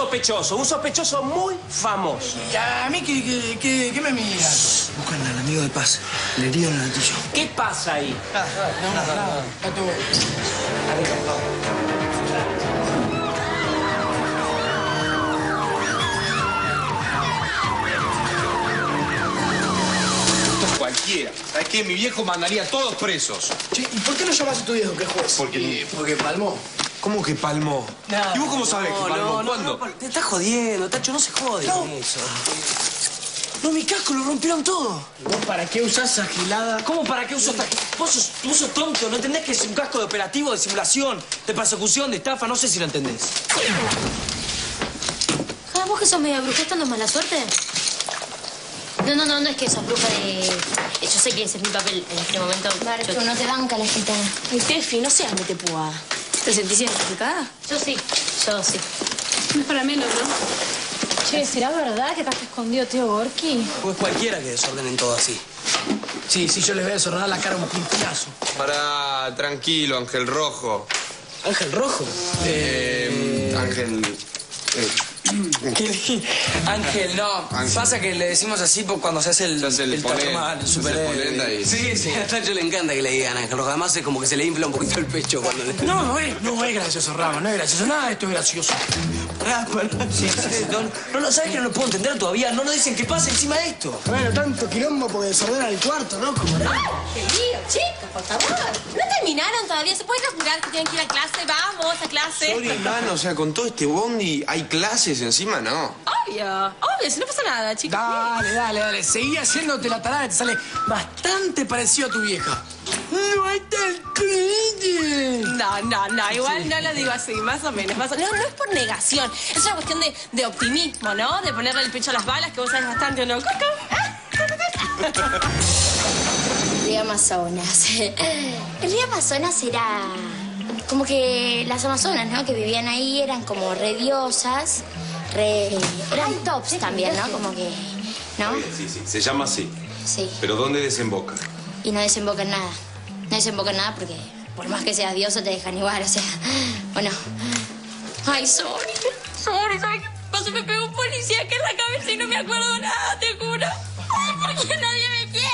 un sospechoso muy famoso. ¿Y a mí qué me miras? Buscan al amigo de Paz, el herido en el altillo. ¿Qué pasa ahí? Nada. Está todo. Cualquiera. ¿Sabes qué? Mi viejo mandaría a todos presos. Che, ¿y por qué no llamas a tu viejo que es juez? Porque palmó. ¿Cómo que palmó? No, ¿Y vos cómo sabés que palmó? ¿Cuándo? Te estás jodiendo, Tacho, no se jode con eso. No, mi casco lo rompieron todo. ¿Vos para qué usás esa gilada? ¿Cómo para qué usas esta? Vos sos tonto, ¿no entendés que es un casco de operativo, de simulación, de persecución, de estafa? No sé si lo entendés. ¿Vos que sos media bruja, estando mala suerte? No es que sos bruja de... Yo sé que ese es mi papel en este momento. Marchu, no te banca la gitana. Ay, Tefi, no seas metepúa. ¿Te sentís identificada? Yo sí. No es para menos, ¿no? Che, ¿será verdad que estás escondido Teo Gorki? Pues cualquiera que desordenen todo así. Sí, yo les voy a desordenar la cara un pintillazo. Pará, tranquilo, Ángel Rojo. ¿Ángel Rojo? Ángel... Ángel, no. Ángel. Pasa que le decimos así cuando se hace el ponente, el superhéroe. ahí. Sí, a Tacho le encanta que le digan Ángel Rojo. Además es como que se le infla un poquito el pecho cuando le... No es gracioso, Rama, no es gracioso. Nada de esto es gracioso. Sí. No, ¿sabes que no lo puedo entender todavía? No nos dicen qué pasa encima de esto. Bueno, tanto quilombo porque desordenan el cuarto, ¿no? Como no. ¡Qué lío, chicos, por favor! ¿No terminaron todavía? ¿Se pueden jurar que tienen que ir a clase? ¡Vamos a clase! Sorry, mano, o sea, con todo este bondi, ¿hay clases encima? No. Obvio, si no pasa nada, chicos. Dale. Seguí haciéndote la tarada, te sale bastante parecido a tu vieja. No hay tal No, igual no lo digo así, más o menos. No es por negación, es una cuestión de optimismo, ¿no? De ponerle el pecho a las balas, que vos sabés bastante, ¿o no, Coco? Río Amazonas. El río Amazonas era como que las amazonas, ¿no? Que vivían ahí eran como re diosas, eran tops también, ¿no? Como que, ¿no? Sí, se llama así. Sí. ¿Pero dónde desemboca? Y no desemboca en nada. No desemboca en nada porque por más que seas diosa te dejan igual, o sea, ¿o no? Ay, sorry, ¿sabes qué pasó? Me pegó un policía que en la cabeza y no me acuerdo nada, te juro. Ay, porque nadie me quiere.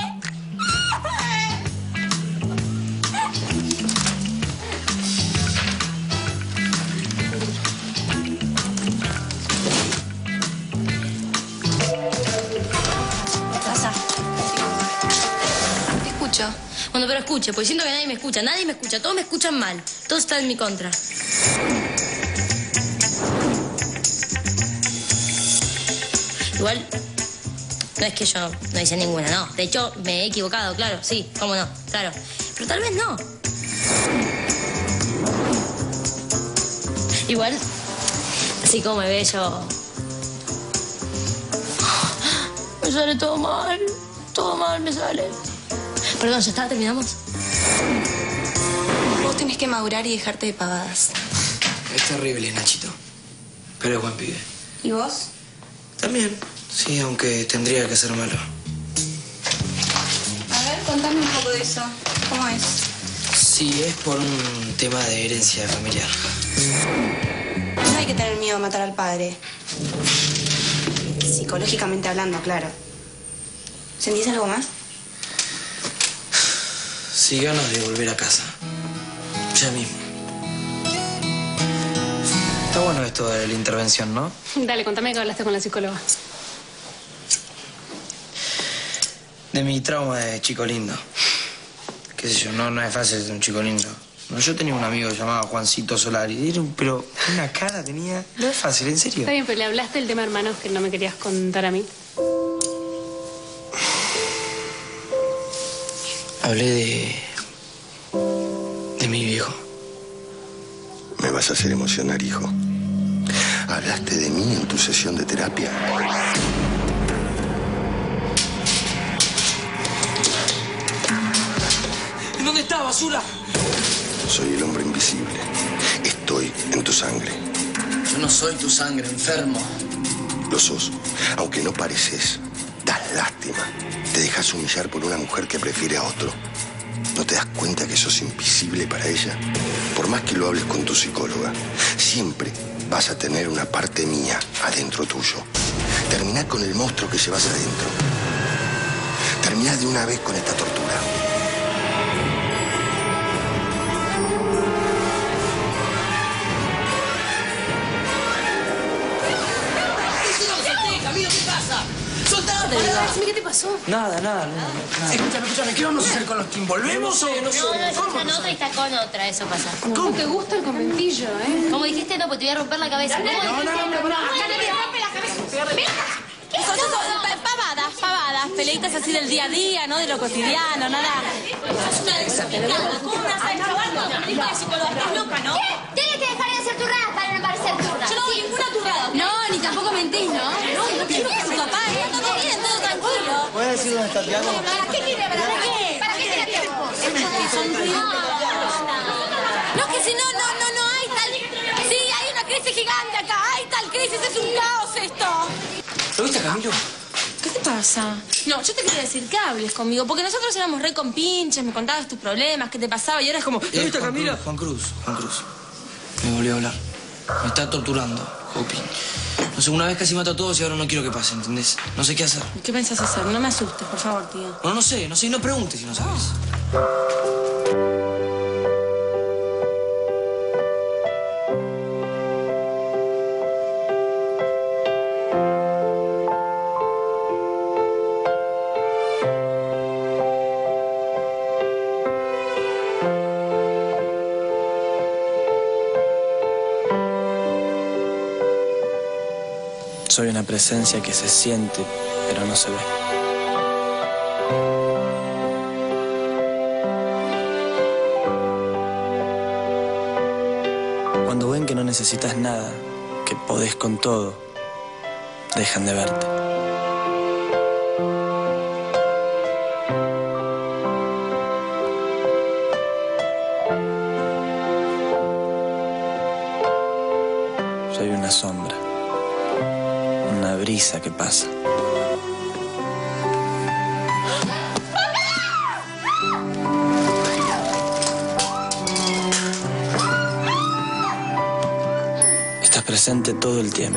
Bueno, pero escuche, porque siento que nadie me escucha. Todos me escuchan mal. Todo está en mi contra. Igual, no es que yo no hice ninguna, no. De hecho, me he equivocado, claro, sí, cómo no, claro. Pero tal vez no. Igual, así como me ve yo... Me sale todo mal me sale. Perdón, ¿ya está? ¿Terminamos? Vos tenés que madurar y dejarte de pavadas. Es terrible, Nachito. Pero es buen pibe. ¿Y vos? También. Sí, aunque tendría que ser malo. A ver, contame un poco de eso. ¿Cómo es? Sí, es por un tema de herencia familiar. No hay que tener miedo a matar al padre. Psicológicamente hablando, claro. ¿Sentís algo más? Sí, ganas de volver a casa. Ya mismo. Está bueno esto de la intervención, ¿no? Dale, contame que hablaste con la psicóloga. De mi trauma de chico lindo. Qué sé yo, no es fácil ser un chico lindo. No, yo tenía un amigo llamado Juancito Solari. Pero una cara tenía... No es fácil, en serio. Está bien, pero le hablaste del tema hermanos que no me querías contar a mí. Hablé de mi viejo. Me vas a hacer emocionar, hijo. ¿Hablaste de mí en tu sesión de terapia? ¿En dónde está, basura? Soy el hombre invisible. Estoy en tu sangre. Yo no soy tu sangre, enfermo. Lo sos. Aunque no pareces, das lástima. Te dejas humillar por una mujer que prefiere a otro. ¿No te das cuenta que sos invisible para ella? Por más que lo hables con tu psicóloga, siempre vas a tener una parte mía adentro tuyo. Terminá con el monstruo que llevas adentro. Terminá de una vez con esta tortura. Camilo, ¿qué pasa? ¡Soltate! Decime, ¿qué te pasó? Nada. Escúchame, ¿qué vamos a hacer con los Kim? ¿Volvemos o no sé? No, ella está en otra y está con otra, eso pasa. ¿Cómo te gusta el conventillo, Como dijiste, no, pues te voy a romper la cabeza. No, ¿Qué es eso? Pavadas, peleitas así del día a día, ¿no? De lo cotidiano, nada. Sos una desubicada, ¿cómo me vas a dejar una película de psicóloga? Estás loca, ¿no? Tienes que dejar de hacer turradas para no parecer turra. Yo no hago ninguna turrada. No, ni tampoco mentís, ¿no? No quiero que su papá, todo bien, todo tranquilo. ¿Puedes decir dónde está Tiago? ¿Para qué quiere? ¿Para qué? ¿Para qué tiene tiempo? No, que si no hay tal... Sí, hay una crisis gigante acá, hay tal crisis, es un caos esto. ¿Lo viste, Camilo? ¿Qué te pasa? No, yo te quería decir que hables conmigo, porque nosotros éramos re compinches, me contabas tus problemas, qué te pasaba, y ahora es como... ¿Lo viste, Camilo? Juan Cruz. Me volvió a hablar. Me está torturando, Hopi. No sé, una vez casi mató a todos y ahora no quiero que pase, ¿entendés? No sé qué hacer. ¿Qué pensás hacer? No me asustes, por favor, tío. Bueno, no sé, y no preguntes si no sabes. Soy una presencia que se siente, pero no se ve. Cuando ven que no necesitas nada, que podés con todo, dejan de verte. Soy una sombra. Una brisa que pasa. Estás presente todo el tiempo.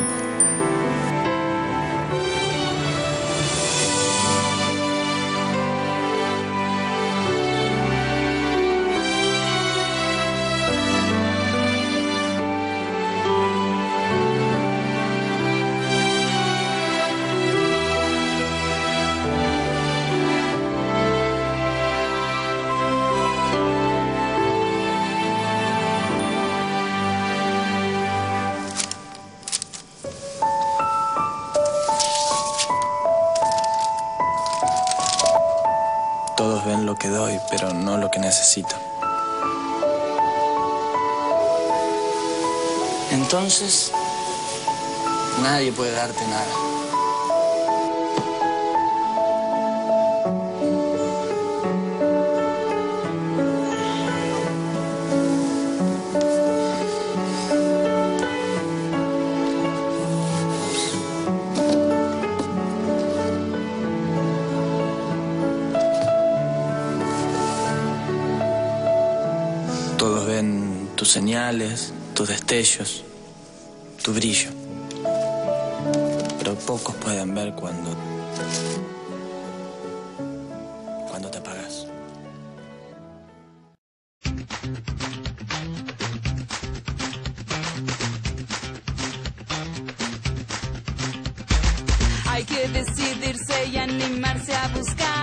Todos ven lo que doy, pero no lo que necesito. Entonces, nadie puede darte nada. Todos ven tus señales, tus destellos, tu brillo. Pero pocos pueden ver cuando te apagas. Hay que decidirse y animarse a buscar